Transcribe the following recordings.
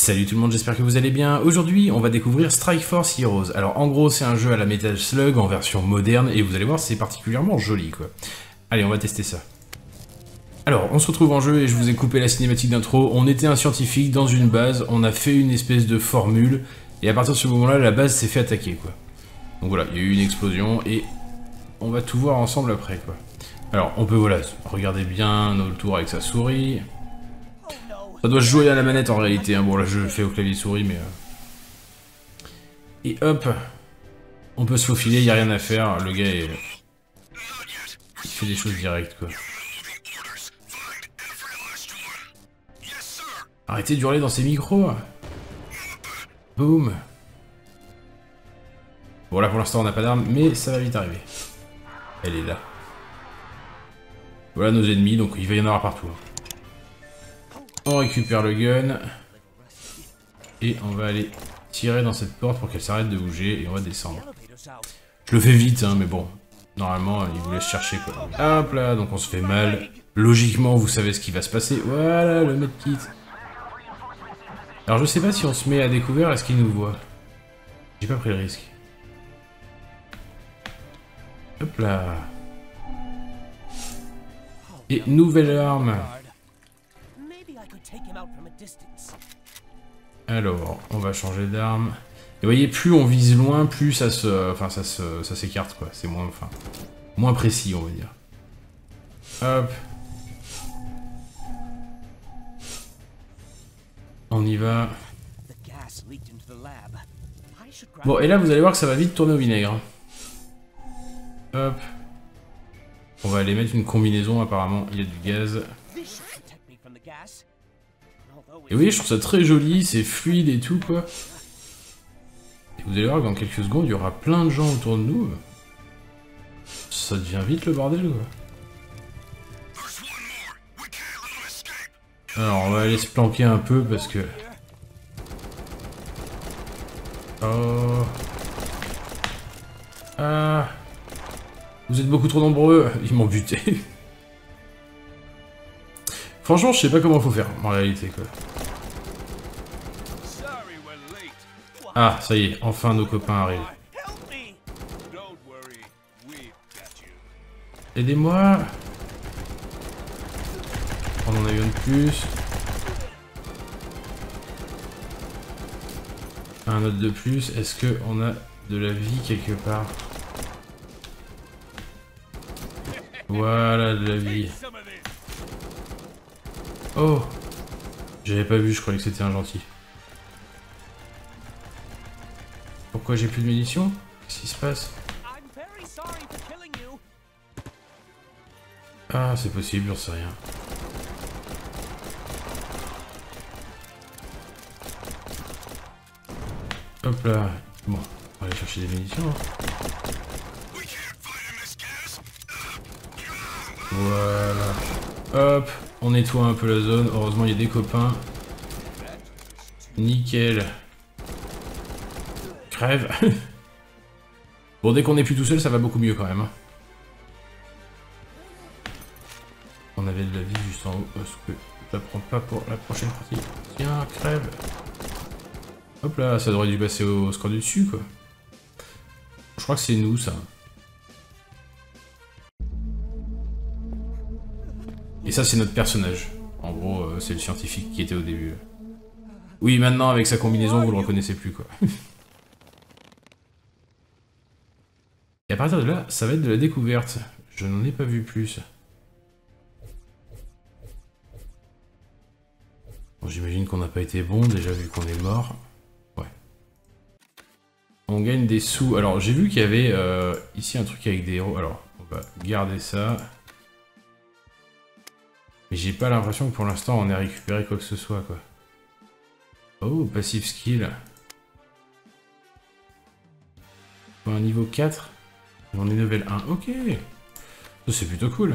Salut tout le monde, j'espère que vous allez bien. Aujourd'hui, on va découvrir Strike Force Heroes. Alors en gros, c'est un jeu à la Metal Slug en version moderne et vous allez voir, c'est particulièrement joli quoi. Allez, on va tester ça. Alors, on se retrouve en jeu et je vous ai coupé la cinématique d'intro. On était un scientifique dans une base, on a fait une espèce de formule et à partir de ce moment-là, la base s'est fait attaquer quoi. Donc voilà, il y a eu une explosion et on va tout voir ensemble après quoi. Alors, on peut voilà, regarder bien nos tours avec sa souris. Ça doit se jouer à la manette en réalité, hein. Bon là je le fais au clavier souris mais... Et hop, on peut se faufiler, y a rien à faire, le gars est... Il fait des choses directes quoi. Arrêtez de hurler dans ces micros. Boum. Bon là pour l'instant on n'a pas d'arme, mais ça va vite arriver. Elle est là. Voilà nos ennemis, donc il va y en avoir partout. On récupère le gun. Et on va aller tirer dans cette porte pour qu'elle s'arrête de bouger et on va descendre. Je le fais vite, hein, mais bon. Normalement, il vous laisse chercher quoi. Hop là, donc on se fait mal. Logiquement, vous savez ce qui va se passer. Voilà, le medkit. Alors je sais pas si on se met à découvert, est-ce qu'il nous voit? J'ai pas pris le risque. Hop là. Et nouvelle arme. Alors, on va changer d'arme. Et vous voyez, plus on vise loin, plus ça se... Enfin, ça s'écarte, quoi. C'est moins... Enfin... Moins précis, on va dire. Hop. On y va. Bon, et là, vous allez voir que ça va vite tourner au vinaigre. Hop. On va aller mettre une combinaison, apparemment. Il y a du gaz. Et vous voyez, je trouve ça très joli, c'est fluide et tout, quoi. Et vous allez voir que dans quelques secondes, il y aura plein de gens autour de nous. Ça devient vite le bordel, quoi. Alors, on va aller se planquer un peu, parce que... Oh... Ah... Vous êtes beaucoup trop nombreux. Ils m'ont buté. Franchement, je sais pas comment faut faire, en réalité, quoi. Ah, ça y est, enfin nos copains arrivent. Aidez-moi. On en a eu un de plus. Un autre de plus. Est-ce qu'on a de la vie quelque part? Voilà, de la vie. Oh! J'avais pas vu, je croyais que c'était un gentil. Pourquoi j'ai plus de munitions? Qu'est-ce qui se passe? Ah, c'est possible, j'en sais rien. Hop là. Bon, on va aller chercher des munitions. Voilà. Hop, on nettoie un peu la zone. Heureusement, il y a des copains. Nickel. Crève. Bon, dès qu'on est plus tout seul, ça va beaucoup mieux quand même. On avait de la vie juste en haut. Est-ce que je la prends pas pour la prochaine partie? Tiens, crève. Hop là, ça devrait dû passer au score du dessus, quoi. Je crois que c'est nous, ça. Et ça, c'est notre personnage. En gros, c'est le scientifique qui était au début. Oui, maintenant, avec sa combinaison, vous le reconnaissez plus, quoi. Et à partir de là, ça va être de la découverte. Je n'en ai pas vu plus. Bon, j'imagine qu'on n'a pas été bon, déjà vu qu'on est mort. Ouais. On gagne des sous. Alors, j'ai vu qu'il y avait ici un truc avec des héros. Alors, on va garder ça. Mais j'ai pas l'impression que pour l'instant, on ait récupéré quoi que ce soit, quoi. Oh, passive skill. Pour un niveau 4. On est level 1, ok. C'est plutôt cool.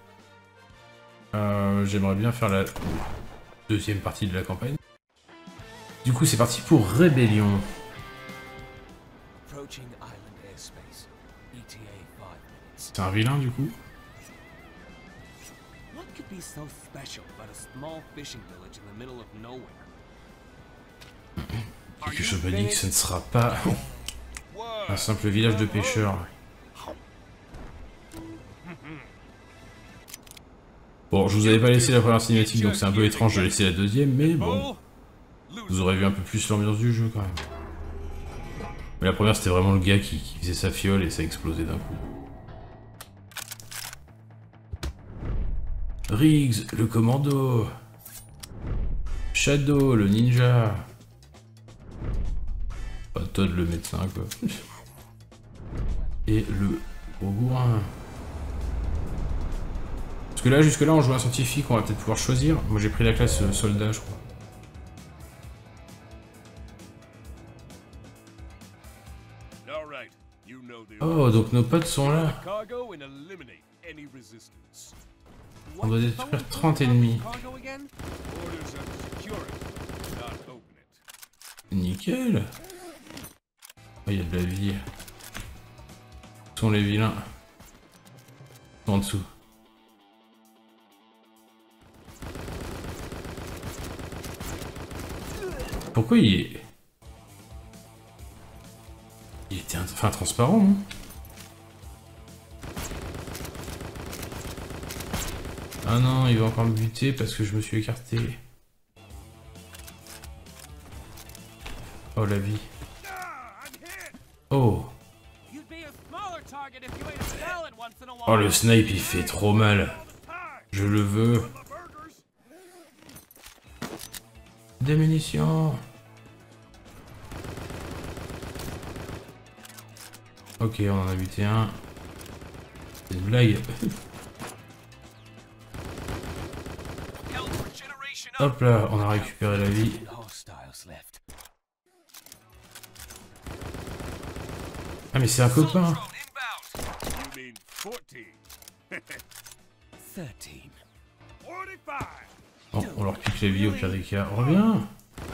J'aimerais bien faire la deuxième partie de la campagne. Du coup, c'est parti pour Rébellion. C'est un vilain, du coup. quelque chose me dit que ce ne sera pas un simple village de pêcheurs. Bon, je vous avais pas laissé la première cinématique, donc c'est un peu étrange de laisser la deuxième, mais bon... Vous aurez vu un peu plus l'ambiance du jeu, quand même. Mais la première, c'était vraiment le gars qui faisait sa fiole et ça explosait d'un coup. Riggs, le commando. Shadow, le ninja. Pas Todd, le médecin, quoi. Et le gros bourrin. Parce que là, jusque-là, on joue un scientifique, on va peut-être pouvoir choisir. Moi, j'ai pris la classe soldat, je crois. Oh, donc nos potes sont là. On doit détruire 30 ennemis. Nickel. Oh, il y a de la vie. Où sont les vilains? En dessous. Pourquoi il est... Il était enfin transparent, non? Ah non, il va encore me buter parce que je me suis écarté. Oh la vie. Oh. Oh le snipe il fait trop mal. Je le veux. Des munitions. Ok, on en a buté un. C'est une blague. Hop là, on a récupéré la vie. Ah mais c'est un copain. Bon, on leur pique la vie au pire des cas. Reviens.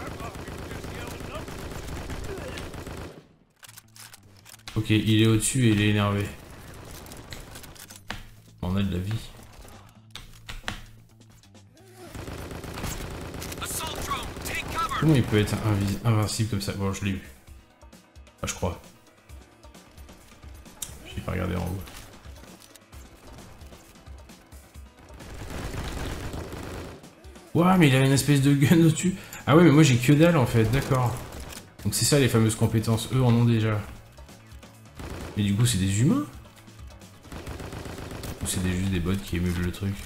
Ok, il est au-dessus et il est énervé. On a de la vie. Comment il peut être invincible comme ça? Bon, je l'ai eu. Ah, je crois. J'ai pas regardé en haut. Ouah, mais il a une espèce de gun au-dessus. Ah ouais, mais moi j'ai que dalle en fait, d'accord. Donc c'est ça les fameuses compétences, eux en ont déjà. Mais du coup c'est des humains? Ou c'est juste des bots qui émulent le truc?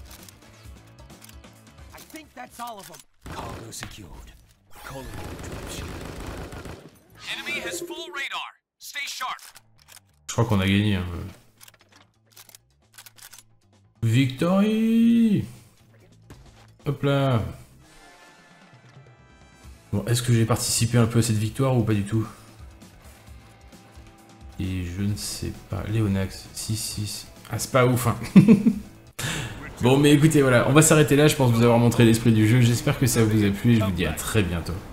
Je crois qu'on a gagné. Hein. Victory! Hop là! Bon, est-ce que j'ai participé un peu à cette victoire ou pas du tout? Et je ne sais pas. Léonax, 6-6. Ah, c'est pas ouf, hein. Bon, mais écoutez, voilà, on va s'arrêter là. Je pense vous avoir montré l'esprit du jeu. J'espère que ça vous a plu et je vous dis à très bientôt.